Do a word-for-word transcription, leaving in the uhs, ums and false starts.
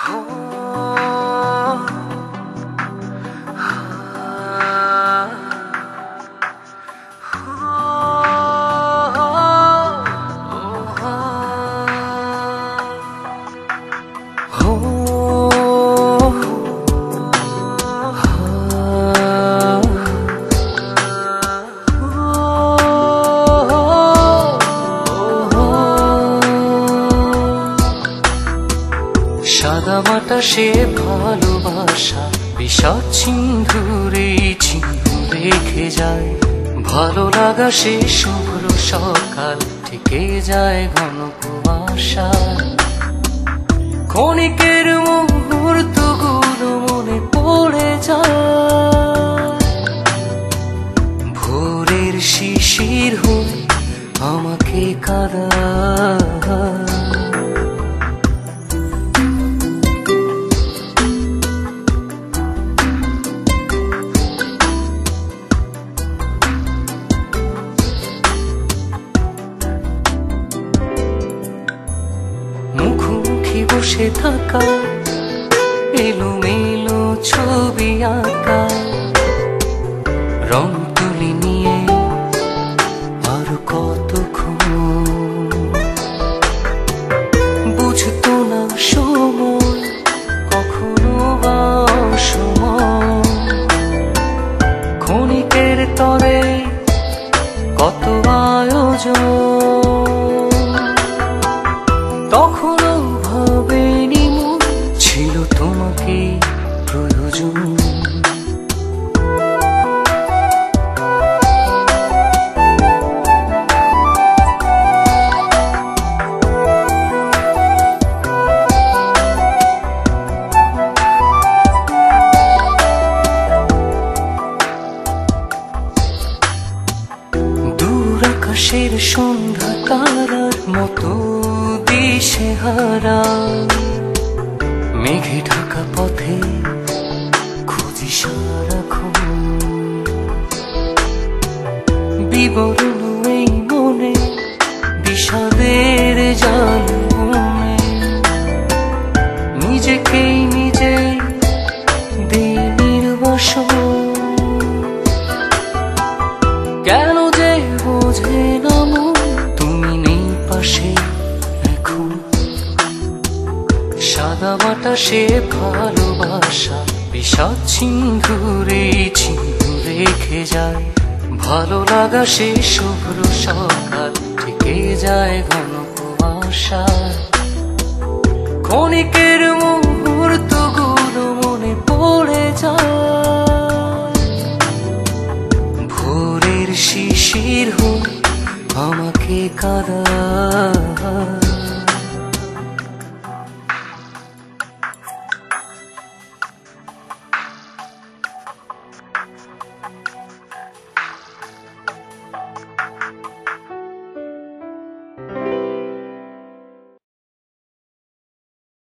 সাদামাটা সে ভালোবাসা বিষাদ সিন্ধুরে চিহ্ন রেখে যায়। ভালো লাগা সে শুভ্র সকাল থেকে যায় ঘন কুয়াশা। ক্ষণিকের মুহূর্তগুলো মনে পড়ে যায়। ভোরের শিশির হয়ে আমাকে কাঁদায়। মুখোমুখি বসে থাকা এলোমেলো ছবি আঁকা, রং তুলি নিয়ে আর কতক্ষণ। বুঝতো না সময় কখনো বা অসময়। ক্ষণিকের তরে কত আয়োজন, তখনও ভাবেনি মন ছিল তোমাকে প্রয়োজন। দূর আকাশের সন্ধ্যা তারার মতো দিশেহারা, মেঘে ঢাকা পথে খুঁজি সারাক্ষণ। বিবরণ এই মনে বিষাদের জাল মনে, নিজেকেই নিজে দিই নির্বাসন। কেন যে বোঝে না মন তুমি নেই পাশে এখন। সাদামাটা সে ভালোবাসা বিষাদ সিন্ধুরে চিহ্ন রেখে যায়। ভালো লাগা সে শুভ্র সকাল থেকে যায় ঘন কুয়াশা। ক্ষণিকের মুহূর্তগুলো মনে পড়ে যায়। ভোরের শিশির হয়ে আমাকে কাঁদায়।